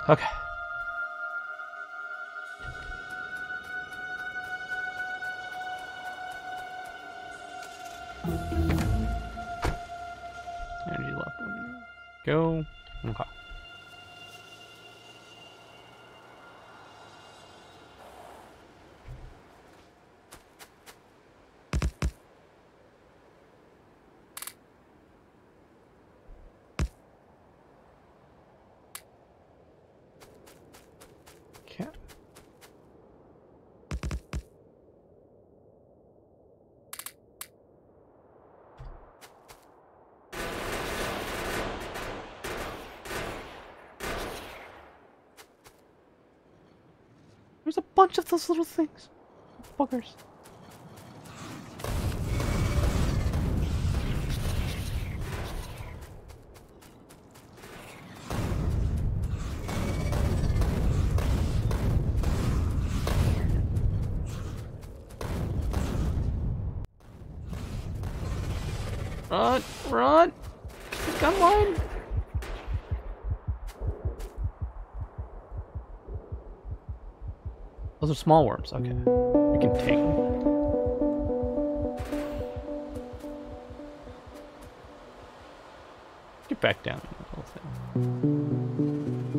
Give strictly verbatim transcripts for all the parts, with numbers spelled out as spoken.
Okay. Energy level. Go. Okay. Okay. There's a bunch of those little things. Buggers. Run, run! Come on! Those are small worms. Okay, we can take them. Get back down. Whole thing.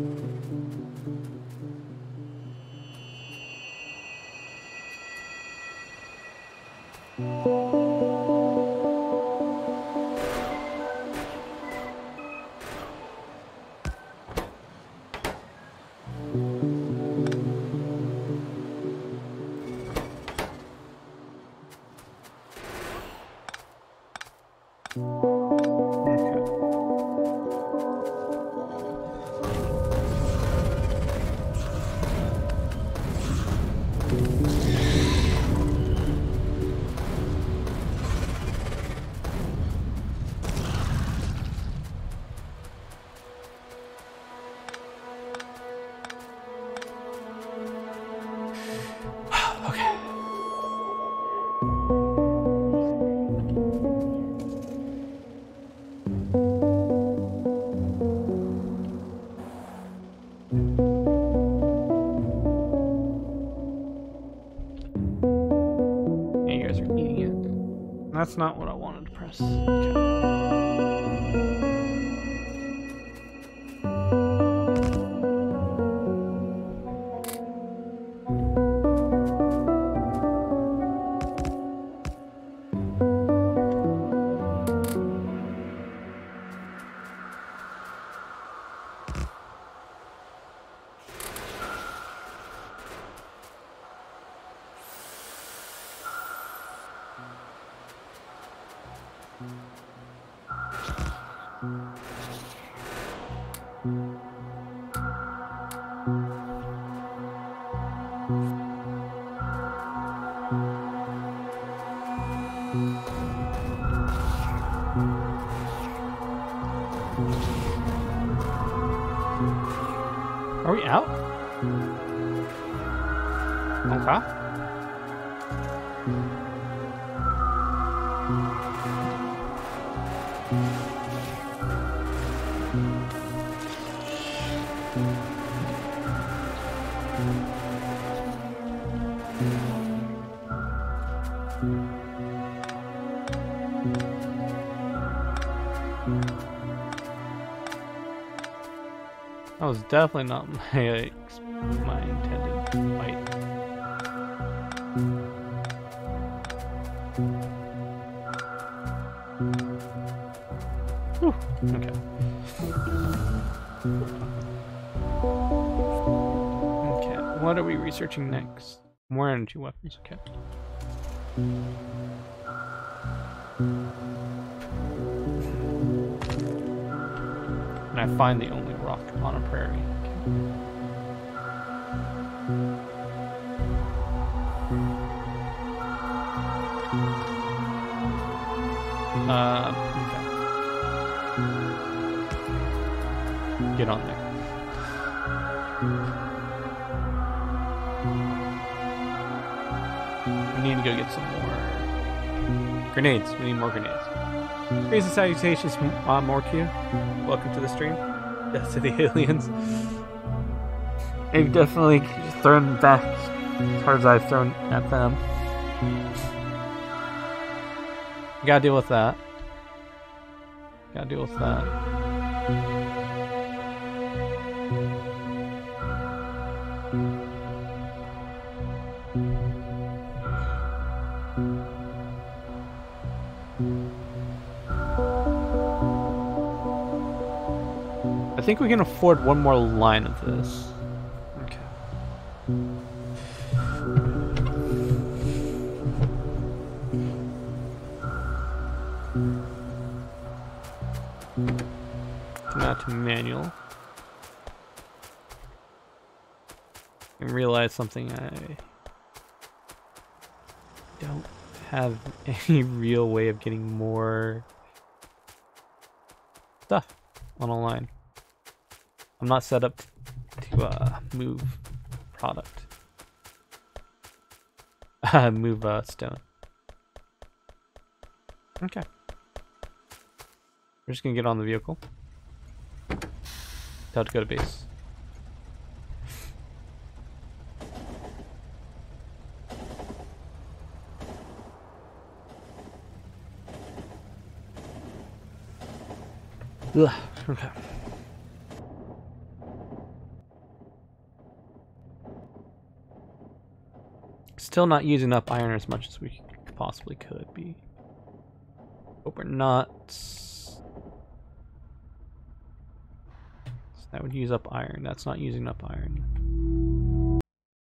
That's not what I wanted to press. Are we out? Okay. That was definitely not my my intended fight. Whew. Okay. Okay. What are we researching next? More energy weapons. Okay. And I find the only rock on a prairie. Uh, okay. Get on there. We need to go get some more grenades. We need more grenades. Greetings and salutations, uh, Morkia. Welcome to the stream. Death to the aliens. They've definitely thrown back as hard as I've thrown at them. Gotta deal with that. Gotta deal with that. I think we can afford one more line of this. Okay. Not to manual. I realize something. I don't have any real way of getting more stuff on a line. I'm not set up to uh, move product. move uh, stone. Okay. We're just gonna get on the vehicle. Tell it to go to base. Ugh. Okay. Still not using up iron as much as we possibly could be. But we're not. So that would use up iron. That's not using up iron.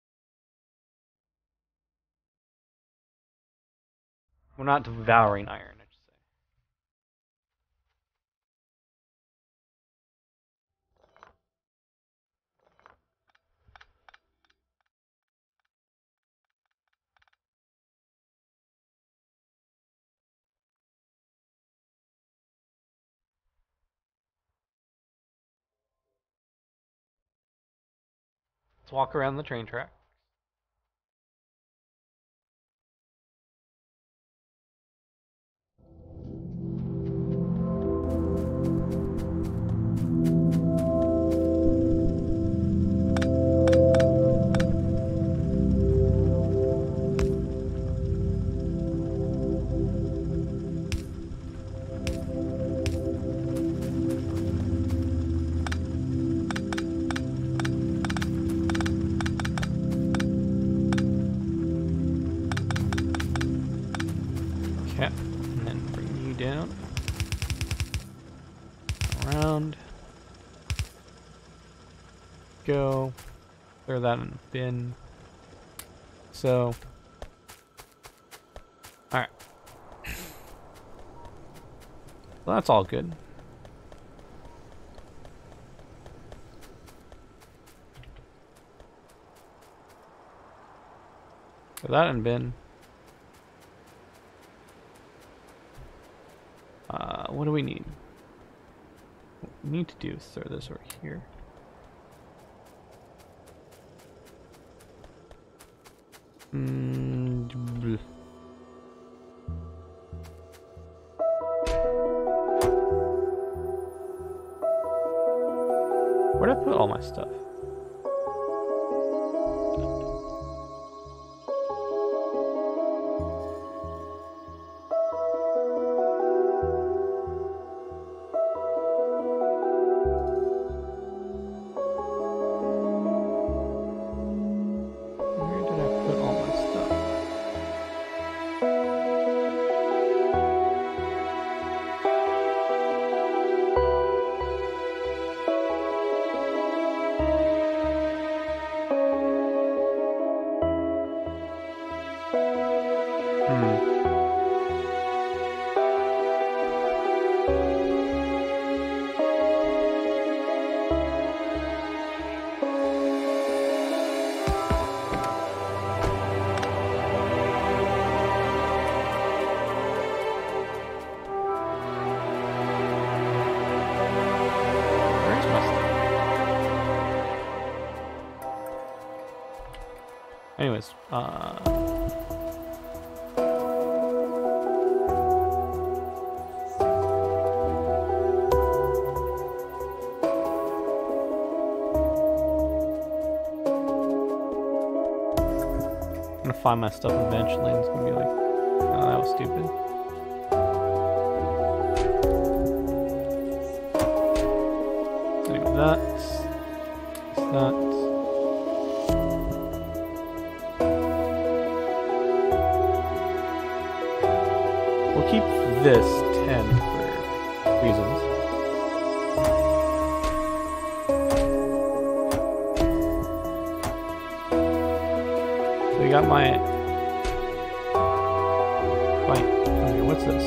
We're not devouring iron, I should say. Let's walk around the train track. And then bring you down. Around. Go. Throw that in the bin. So. Alright. Well, that's all good. Throw that in bin. Uh, what do we need? What we need to do is throw this over here. Mm, bleh. Where'd I put all my stuff? Anyways, uh... gonna find my stuff eventually, and it's gonna be like, oh, that was stupid. Anyway, that's that. We'll keep this ten for reasons. So we got my. Wait, okay, what's this?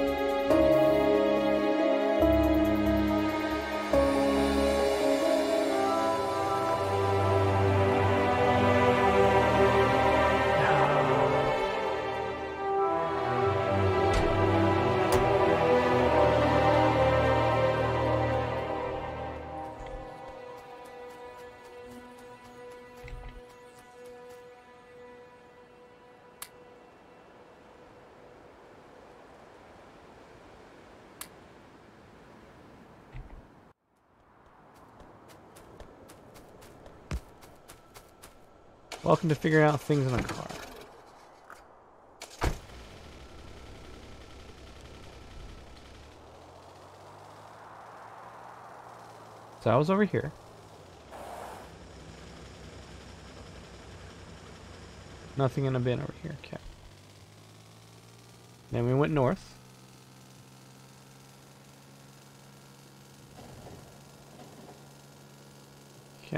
Welcome to figuring out things in a car. So I was over here. Nothing in a bin over here. Okay. Then we went north. Okay.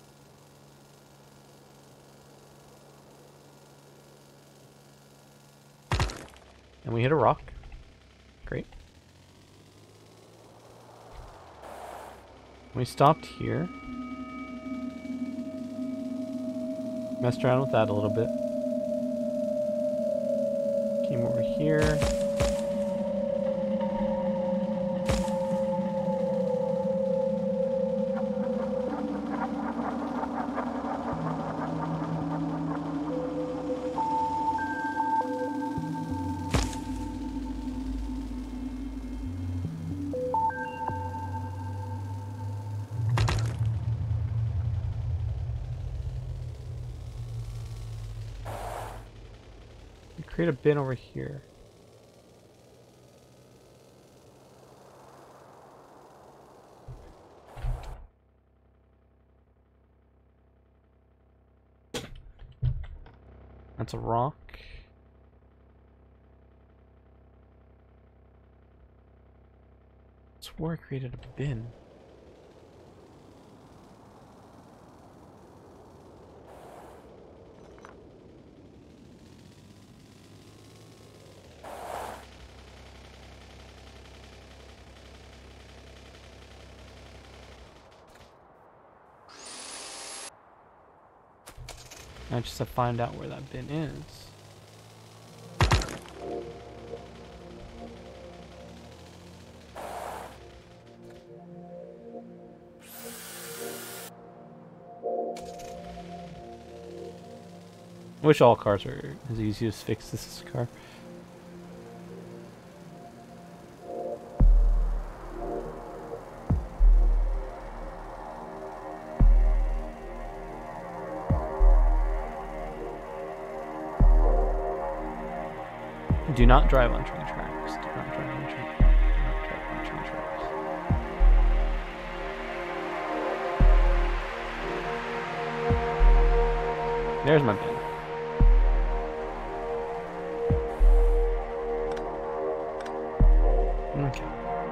And we hit a rock. Great. We stopped here. Messed around with that a little bit. Came over here. Create a bin over here. That's a rock. I swore I created a bin. I just have to find out where that bin is. I wish all cars were as easy as fix this car. Do not drive on train tracks. Do not drive on train, do not drive on train tracks. There's my bin. Okay.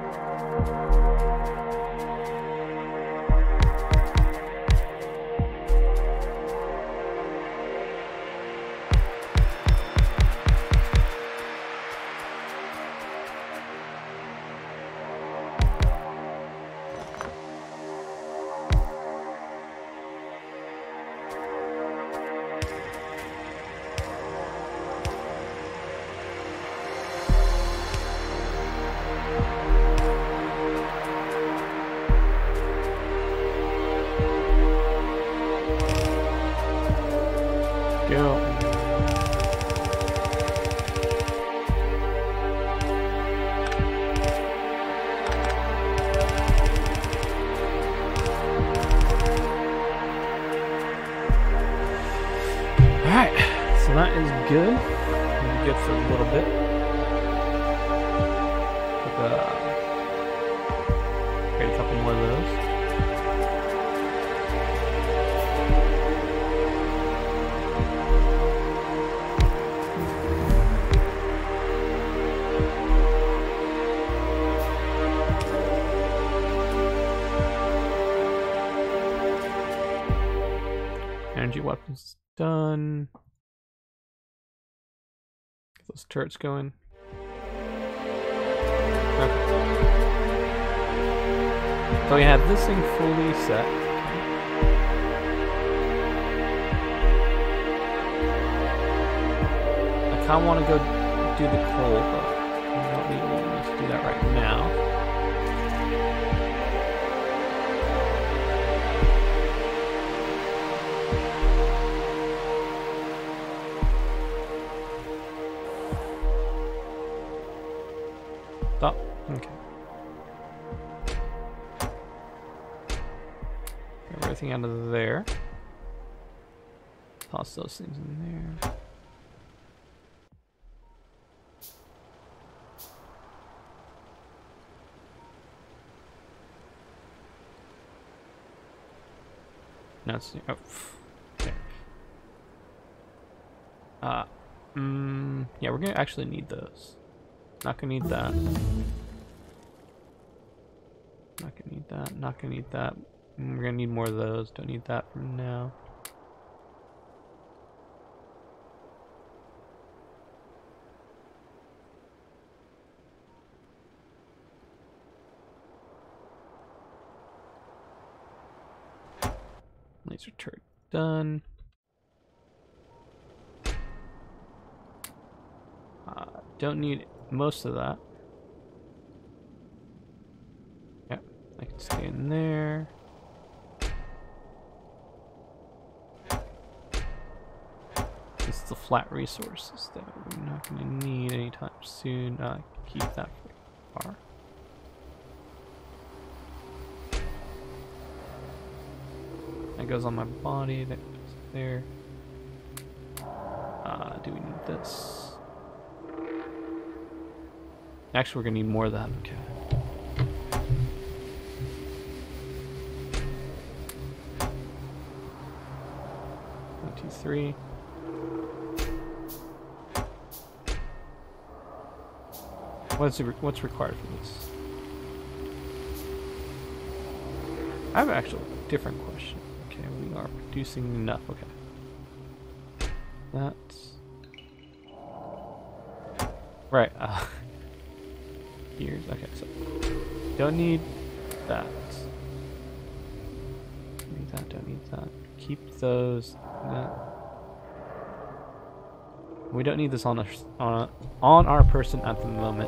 Go. Alright, So that is good. It'll be good for a little bit. But, uh, get a couple more of those. Energy weapons done. Get those turrets going. Okay. So we have this thing fully set. I kind of want to go do the coal, but I don't really want to do that right now. Stop. Okay. Get everything out of there. Toss those things in there. No, it's oh, okay. Uh, mm, yeah, we're gonna actually need those. Not gonna need that. Not gonna need that. Not gonna need that. We're gonna need more of those. Don't need that for now. Laser turret done. Uh, don't need most of that. Yeah, I can stay in there. This is the flat resources that we're not going to need anytime soon. Uh, keep that for far. That goes on my body. That goes there. Uh, do we need this? Actually, we're gonna need more of that. Okay. One, two, three. What's it, what's required for this? I have an actual different question. Okay, we are producing enough. Okay. That's right. Uh, Gears. Okay, so don't need that. Don't need that. Don't need that. Keep those. That. We don't need this on our on on our person at the moment.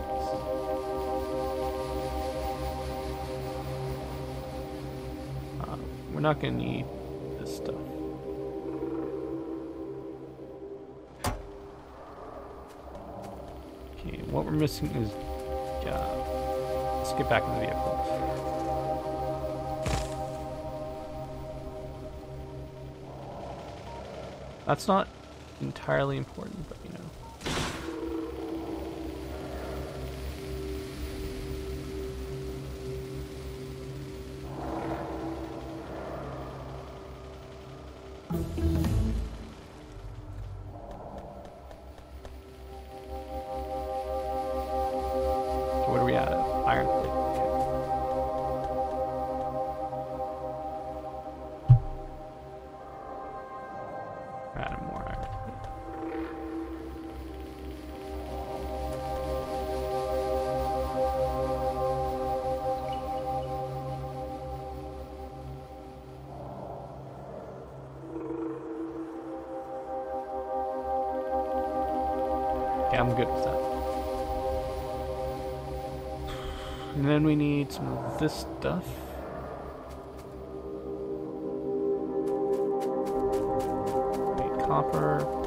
Uh, we're not gonna need this stuff. Okay, what we're missing is. Uh, let's get back in the vehicle. That's not entirely important, but you know. What are we at? Iron plate. Okay. Add more iron plate. Okay, I'm good with that. And then we need some of this stuff. We need copper.